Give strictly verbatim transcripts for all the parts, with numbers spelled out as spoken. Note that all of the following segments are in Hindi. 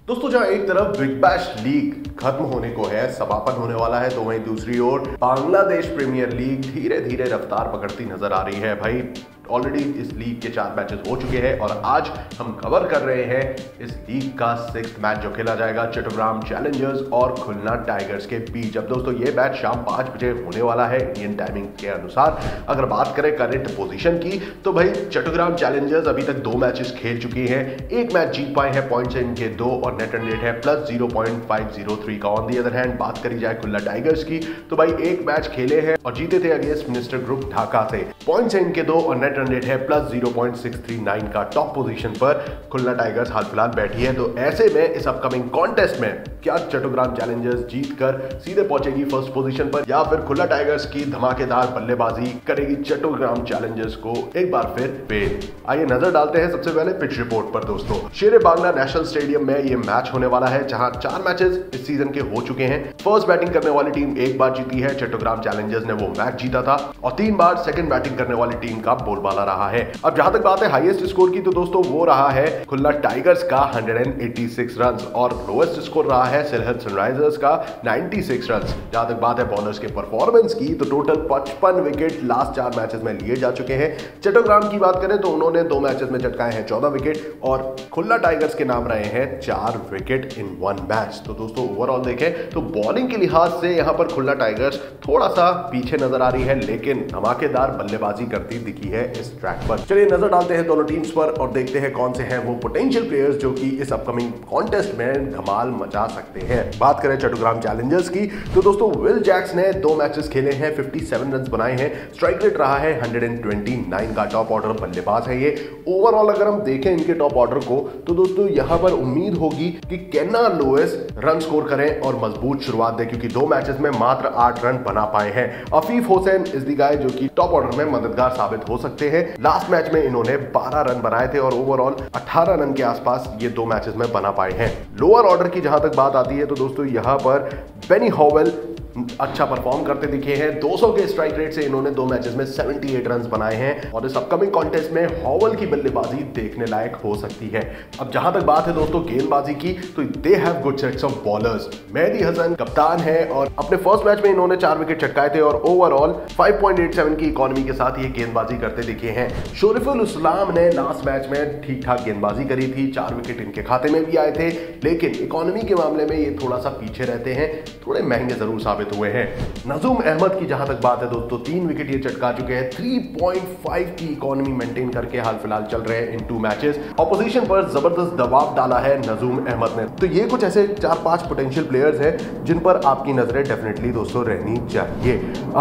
दोस्तों जहां एक तरफ बिग बैश लीग खत्म होने को है, समापन होने वाला है, तो वहीं दूसरी ओर बांग्लादेश प्रीमियर लीग धीरे धीरे रफ्तार पकड़ती नजर आ रही है। भाई ऑलरेडी इस लीग के चार मैचेस हो चुके हैं और आज हम कवर कर रहे हैं इस लीग का सिक्स्थ मैच जो खेला जाएगा चट्टग्राम चैलेंजर्स और खुलना टाइगर्स के बीच। अब दोस्तों ये मैच शाम पांच बजे होने वाला है इंडियन टाइमिंग के अनुसार। अगर बात करें करंट पोजीशन की तो भाई चट्टग्राम चैलेंजर्स अभी तक दो मैचेस खेल चुकी हैं, एक मैच जीत पाए हैं, पॉइंट्स हैं इनके दो और नेट रन रेट है plus zero point five zero three का। ऑन दी अदर हैंड बात करी जाए खुलना टाइगर्स की तो भाई एक मैच खेले हैं और जीते थे अगेंस्ट मिनिस्टर ग्रुप ढाका से, पॉइंट्स हैं इनके दो और नेट रन रेट है plus zero point six three nine का। टॉप पोजीशन पर खुलना टाइगर्स हाल फिलहाल बैठी है। तो ऐसे में इस अपकमिंग कॉन्टेस्ट में क्या चट्टग्राम चैलेंजर्स जीतकर सीधे पहुंचेगी फर्स्ट पोजीशन पर या फिर खुलना टाइगर्स की धमाकेदार बल्लेबाजी करेगी चट्टग्राम चैलेंजर्स को एक बार फिर फेल। आइए नजर डालते हैं सबसे पहले पिच रिपोर्ट पर। दोस्तों शेरे बांग्ला नेशनल स्टेडियम में यह मैच होने वाला है जहां चार मैचेस इस सीजन के हो चुके हैं। फर्स्ट बैटिंग करने वाली टीम एक बार जीती है, चट्टग्राम चैलेंजर्स ने वो मैच जीता था, और तीन बार सेकंड बैटिंग करने वाली टीम का बोलबाला रहा है। अब जहां तक बात है हाईएस्ट स्कोर की तो दोस्तों वो रहा है खुलना टाइगर्स का वन एटी सिक्स रन और लोएस्ट स्कोर रहा है सिलहट सनराइजर्स का नाइंटी सिक्स रन। जहां तक बात है बॉलर्स के परफॉर्मेंस की तो टोटल पचपन विकेट लास्ट चार मैचेस में लिए जा चुके हैं। चट्टग्राम की बात करें तो उन्होंने दो मैचेस में चटकाए हैं चौदह विकेट और खुलना टाइगर्स के नाम रहे हैं चार विकेट इन वन मैच। तो दोस्तों ओवरऑल देखें तो बॉलिंग के लिहाज से यहां पर खुलना टाइगर्स थोड़ा सा पीछे नजर आ रही है, लेकिन धमाकेदार बल्लेबाजी करती दिखी है इस ट्रैक पर। चलिए नजर डालते हैं दोनों टीम्स पर और देखते हैं कौन से हैं वो पोटेंशियल प्लेयर्स जो कि इस अपकमिंग कॉन्टेस्ट में धमाल मचा सकते हैं। बात करें चट्टग्राम चैलेंजर्स की तो दोस्तों विल जैक्स ने दो मैचेस खेले हैं, सत्तावन रन बनाए हैं, स्ट्राइक रेट रहा है वन ट्वेंटी नाइन का। टॉप ऑर्डर बल्लेबाज है ये। ओवरऑल अगर हम देखें इनके टॉप ऑर्डर को तो दोस्तों यहां पर उम्मीद होगी कि केना लोएस रन स्कोर करें और मजबूत शुरुआत दें, क्योंकि दो मैचेस में मात्र आठ रन बना पाए हैं। Afif Hossain is the guy जो कि टॉप ऑर्डर में मददगार साबित हो सकते हैं। लास्ट मैच में इन्होंने बारह रन बनाए थे और ओवरऑल अठारह रन के आसपास ये दो मैचेस में बना पाए हैं। लोअर ऑर्डर की जहां तक बात आती है तो दोस्तों यहां पर बेनी हॉवेल अच्छा परफॉर्म करते दिखे हैं। दो सौ के स्ट्राइक रेट से इन्होंने दो मैचेस में अठहत्तर रन्स बनाए हैं और इस अपकमिंग कॉन्टेस्ट में हॉवेल की बल्लेबाजी देखने लायक हो सकती है। अब जहां तक बात है दोस्तों गेंदबाजी की तो they have good sets of bowlers. Mehedi Hasan कप्तान है और अपने फर्स्ट मैच में इन्होंने चार विकेट चटकाए थे और overall five point eight seven की इकोनॉमी के साथ ये गेंदबाजी करते दिखे हैं। शोरिफुल इस्लाम ने लास्ट मैच में ठीक ठाक गेंदबाजी करी थी, चार विकेट इनके खाते में भी आए थे, लेकिन इकोनॉमी के मामले में ये थोड़ा सा पीछे रहते हैं, थोड़े महंगे जरूर साबित हुए हैं। नजूम अहमद की जहां तक बात है दोस्तों तीन विकेट ये चटका चुके हैं, तीन पॉइंट पाँच की इकोनॉमी मेंटेन करके हाल फिलहाल चल रहे हैं इन टू मैचेस। ऑपोजिशन पर जबरदस्त दबाव डाला है नजूम अहमद ने। तो ये कुछ ऐसे चार पांच पोटेंशियल प्लेयर्स हैं जिन पर आपकी नजरें डेफिनेटली दोस्तों रहनी चाहिए।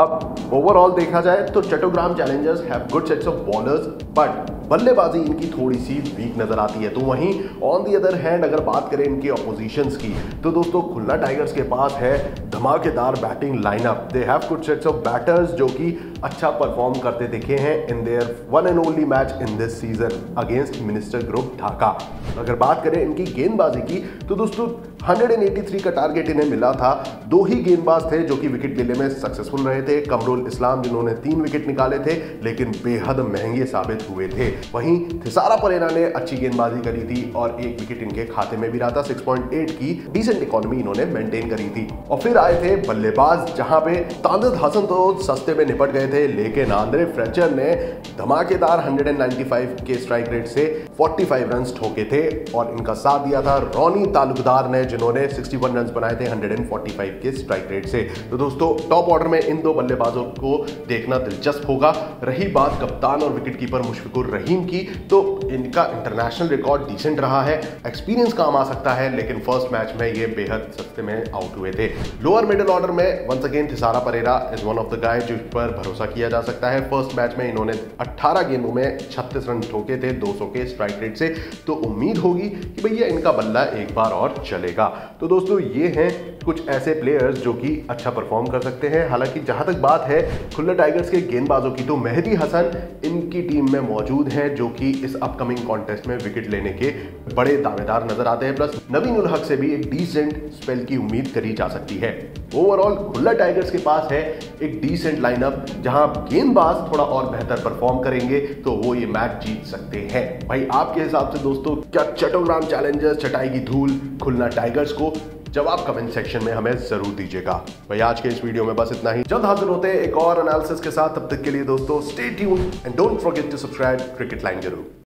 अब ओवरऑल देखा जाए तो Chattogram Challengers have good sets of bowlers but बल्लेबाजी इनकी थोड़ी सी वीक नजर आती है। तो वहीं ऑन दी अदर हैंड अगर बात करें इनके ऑपोजिशंस की तो दोस्तों खुलना टाइगर्स के पास है धमाकेदार batting lineup. They have good sets of batters जो कि अच्छा परफॉर्म करते दिखे हैं in their one and only match in this season against Minister Group Dhaka. अगर बात करें इनकी गेंदबाजी की तो दोस्तों एक सौ तिरासी का टारगेट इन्हें मिला था। दो ही गेंदबाज थे जो कि विकेट लेने में सक्सेसफुल रहे थे, कमरुल इस्लाम जिन्होंने तीन विकेट निकाले थे लेकिन बेहद महंगे साबित हुए थे। वहीं थिसारा परेरा ने अच्छी गेंदबाजी करी थी और एक विकेट इनके खाते में भी रहा था। छह पॉइंट आठ की डिसेंट इकोनॉमी इन्होंने मेंटेन करी थी। और फिर आए थे बल्लेबाज जहां पे तानद हसन तो सस्ते में निपट गए थे, लेकिन आंद्रे फ्रेचर ने धमाकेदार एक सौ पचानवे के स्ट्राइक रेट से पैंतालीस रन ठोके थे और इनका साथ दिया था रोनी तालुकदार ने जिन्होंने इकसठ रन बनाए थे एक सौ पैंतालीस के स्ट्राइक रेट से। तो दोस्तों टॉप ऑर्डर में इन दो बल्लेबाजों को देखना दिलचस्प होगा। रही बात कप्तान और विकेटकीपर मुशफिकुर रहीम की तो इनका इंटरनेशनल रिकॉर्ड डिसेंट रहा है, एक्सपीरियंस काम आ सकता है, लेकिन फर्स्ट मैच में ये बेहद सस्ते में आउट हुए थे। लोअर मिडिल ऑर्डर में once again Thisara Perera is one of the guy जिस पर भरोसा किया जा सकता है। फर्स्ट मैच में इन्होंने अठारह गेंदों में छत्तीस रन ठोके थे दो सौ के स्ट्राइक रेट से, तो उम्मीद होगी कि भैया इनका बल्ला एक बार और चलेगा। तो दोस्तों ये हैं कुछ ऐसे प्लेयर्स जो कि अच्छा परफॉर्म कर सकते हैं। हालांकि जहां तक बात है खुलना टाइगर्स के गेंदबाजों की तो मेहदी हसन इनकी टीम में मौजूद है जो कि इस अपकमिंग कॉन्टेस्ट में विकेट लेने के बड़े दावेदार नजर आते हैं। प्लस नवीन उल हक से भी एक डिसेंट स्पेल की उम्मीद करी जा सकती है। ओवरऑल खुलना टाइगर्स के पास है एक डिसेंट लाइनअप जहां गेंदबाज थोड़ा और बेहतर परफॉर्म करेंगे तो वो ये मैच जीत सकते हैं। भाई आपके हिसाब से दोस्तों क्या चट्टोग्राम चैलेंजर्स चटाएगी धूल खुलना टाइगर्स को? जवाब कमेंट सेक्शन में हमें जरूर दीजिएगा। भाई आज के इस वीडियो में बस इतना ही। जल्द हाजिर होते हैं एक और एनालिसिस के साथ। तब तक के लिए दोस्तों stay tuned and don't forget to subscribe cricket line जरूर।